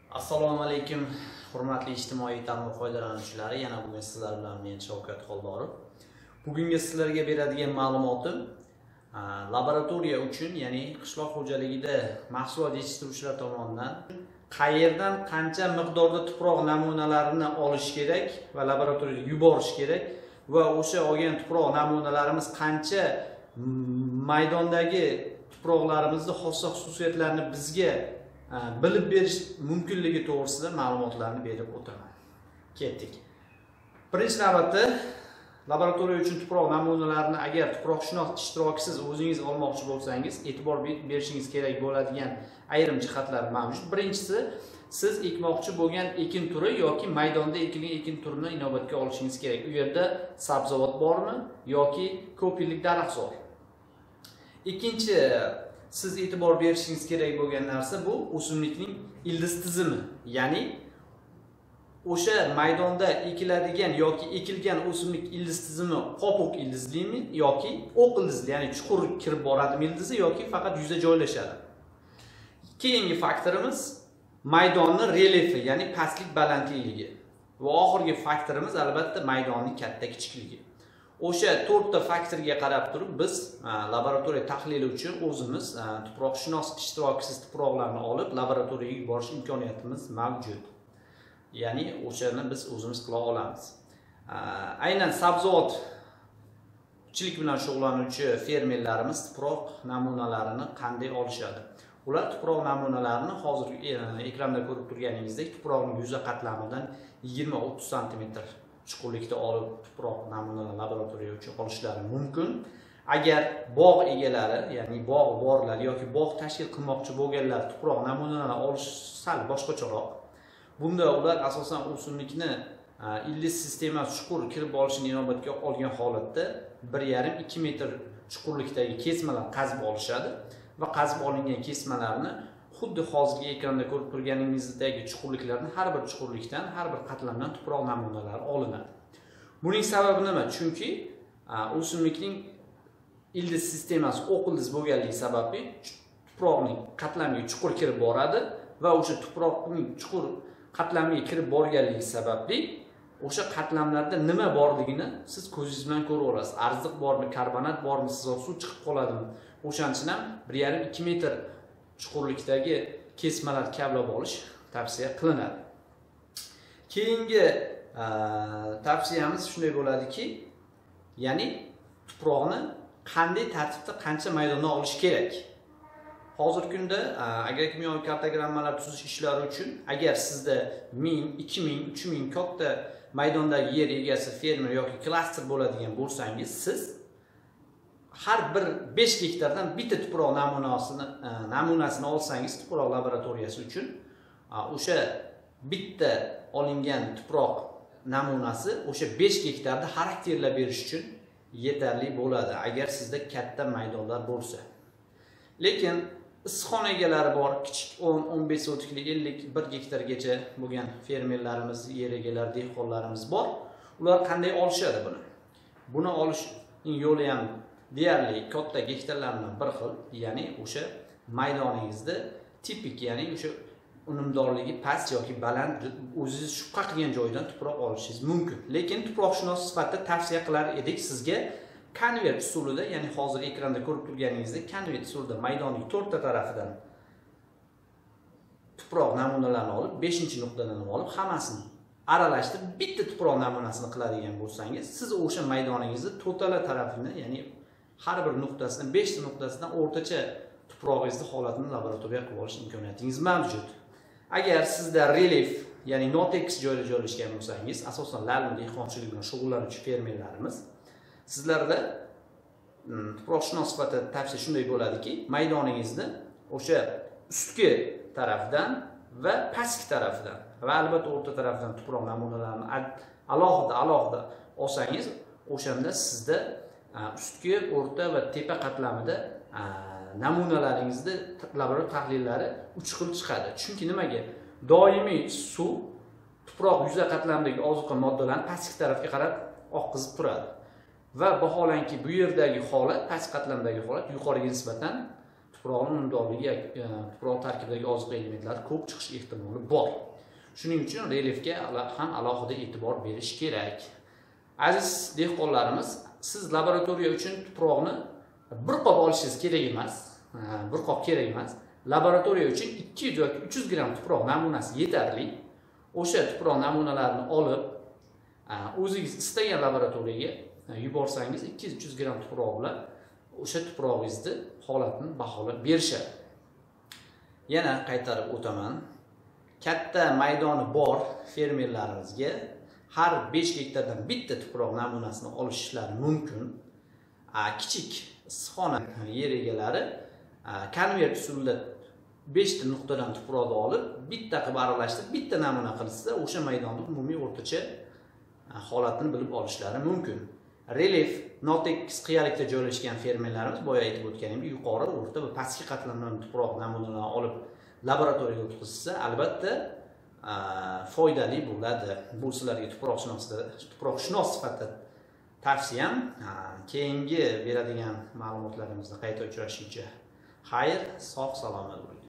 Assalomu alaykum, hurmatli ijtimoiy tarmoq foydalanuvchilari. Yana bugun sizlar bilan men Shavkat Xoldorov. Bugungi sizlarga beradigan ma'lumotim laboratoriya uchun, ya'ni qishloq xo'jaligida mahsulot yetishtiruvchilar tomonidan qayerdan qancha miqdorda tuproq namunalarini olish kerak va laboratoriyaga yuborish kerak va o'sha olgan tuproq namunalarimiz qancha maydondagi tuproqlarimizni xossa xususiyatlarini bizga bilib berish mumkinligi to'g'risida ma'lumotlarni berib o'taman. Ketdik. Birinchi navbatda laboratoriya uchun tuproq namunalarini agar tuproqshunos ishtirokisiz o'zingiz olmoqchi bo'lsangiz, e'tibor berishingiz kerak bo'ladigan ayrim jihatlar mavjud. Birinchisi, siz ekmoqchi bo'lgan ekin turi yoki maydonda ekilgan ekin turini inobatga olishingiz kerak. U yerda sabzavot bormi yoki ko'p yillik daraxtzor. Ikkinchi, siz e'tibor berishingiz kerak bo'lgan narsa bu o'simlikning ildiz tizimi. Ya'ni o'sha maydonda ekiladigan yoki ekilgan o'simlik ildiz tizimi qopiq ildizlimi yoki o'q ildizli, ya'ni chuqur kirib boradimi ildizi yoki faqat yuzda joylashadi. Keyingi faktorimiz maydonning relyefi, ya'ni pastlik balandlikligi. Va oxirgi faktorimiz albatta maydonning katta kichikligi. O'sha 4 ta faktorga qarab turib biz laboratoriya tahlili uchun o'zimiz tuproqshunos ishtirokisiz tuproqlarni olib laboratoriyaga yuborish imkoniyatimiz mavjud. Ya'ni o'shani biz o'zimiz qila olamiz. Aynan sabzavotchilik bilan shug'ullanuvchi fermerlarimiz tuproq namunalarini qanday olishadi? Ular tuproq namunalarini hozir ekranda ko'rib turganingizdek tuproqning yuza qatlamidan 20-30 sm chuqurlikda olib tuproq namunalarini laboratoriya uchun olishlari mumkin. Agar bog' egalari, ya'ni bog' borlar yoki bog' tashkil qilmoqchi bo'lganlar tuproq namunalarini olish sal boshqacharoq. Bunda ular asosan o'simlikni ildiz sistemasi chuqur kirib olishini inobatga olgan holatda 1,5-2 metr chuqurlikdagi kesmalar qazib olishadi va qazib olingan kesmalarni xuddi hozirgi ekranda ko'rib turganingizdagi chuqurliklarni har bir chuqurlikdan, har bir qatlamdan tuproq namunalari olinadi. Buning sababi nima? Chunki o'simlikning ildiz sistemasi o'q ildiz bo'lganligi sababli tuproqning qatlamiga chuqur kirib boradi va o'sha tuproqning chuqur qatlamiga kirib borganligi sababli o'sha qatlamlarda nima borligini siz ko'zingiz bilan ko'rib olasiz. Arziq bormi, karbonat bormi, sizoq suv chiqib qoladimi? O'shaning uchun ham 1,5-2 metr chuqurlikdagi kesmalar kavlab olish tavsiya qilinadi. Keyingi tavsiyamiz shunday bo'ladiki, ya'ni tuproqni qanday tartibda qancha maydondan olish kerak? Hozirgi kunda agrokimyoviy kartogrammalar tuzish ishlari uchun agar sizda 1000, 2000, 3000 katta maydondagi yer egasi fermer yoki klaster bo'ladigan bo'lsangiz, siz har bir 5 gektardan bitta tuproq namunasini olsangiz tuproq laboratoriyasi uchun o'sha bitta olingan tuproq namunasi o'sha 5 gektarda xarakterlab berish uchun yetarli bo'ladi agar sizda katta maydonlar bo'lsa. Lekin issiqxona egalari bor, kichik 10-15 sotiklik, 51 gektargacha bo'lgan fermerlarimiz, yer egalari, dehqonlarimiz bor. Ular qanday olishadi buni? Buni olishning yo'li ham deyarli katta gektarlardan bir xil, ya'ni o'sha maydoningizda tipik, ya'ni o'sha unumdorligi past yoki baland o'zingiz shubha qilgan joydan tuproq olishingiz mumkin. Lekin tuproqshunos sifatida tavsiya qilar edik sizga konvert usulida, ya'ni hozir ekranda ko'rib turganingizdek konvert usulida maydonning 4 ta tarafidan tuproq namunalarini olib, 5-nuqtadan olib, hammasini aralashtirib bitta tuproq namunasini qiladigan bo'lsangiz, siz o'sha maydoningizni to'tala tarafini, ya'ni har bir nuqtasidan 5 ta nuqtasidan o'rtacha tuprog'ingizni holatini laboratoriya qilib olish imkoniyatingiz mavjud. Agar sizda relyef, ya'ni notekis joyda joylashgan bo'lsangiz, asosan lalmi dehqonchilik bilan shug'ullanuvchi fermerlarimiz, sizlarda tuproqshunos sifatida tavsiya shunday bo'ladiki, maydoningizni o'sha ustki tarafdan va pastki tarafdan va albatta o'rta tarafdan tuproq namunalarini alohida olsangiz, o'shanda sizda ustki, o'rta va tepa qatlamida namunalaringizda laboratoriya tahlillari 3 xil chiqadi. Chunki nimaga? Doimiy suv tuproq yuza qatlamidagi ozuqa moddalarni pastki tarafga qarab oqizib turadi. Va vaholanki bu yerdagi holat, pastki qatlamdagi holat yuqoriga nisbatan tuproqning unumdorligi, tuproq tarkibidagi oziq elementlar ko'p chiqish ehtimoli bor. Shuning uchun relyefga ham alohida e'tibor berish kerak. Aziz dehqonlarimiz, siz laboratoriya uchun tuproqni bir qop olishingiz kerak emas. Bir qop kerak emas. Laboratoriya uchun 200 yoki 300 gram tuproq namunasi yetarli. O'sha tuproq namunalarini olib, o'zingiz istagan laboratoriyaga yuborsangiz 200-300 gram tuproq bilan o'sha tuprog'ingizni holatini baholab berishadi. Yana qaytarib o'taman. Katta maydoni bor fermerlarimizga har 5 gektardan bitta tuproq namunasini olishlari mumkin. Kichik issiqxona yer egalari konvert usulida 5 ta nuqtadan tuproqni olib, bitta qilib aralashtirib, bitta namuna qilsa, o'sha maydonning umumiy o'rtacha holatini bilib olishlari mumkin. Relyef notekis qiyalikda joylashgan fermerlarimiz boya aytib o'tganimdek, yuqori, o'rta va pastki qatlamdan tuproq namunalarini olib laboratoriyaga o'tkazsa, albatta foydali bo'ladi. Bu sizlarga tuproqshunos sifatida tavsiyam. Keyingi beradigan ma'lumotlarimizda qayta uchrashguncha xayr, sog' salomat bo'ling.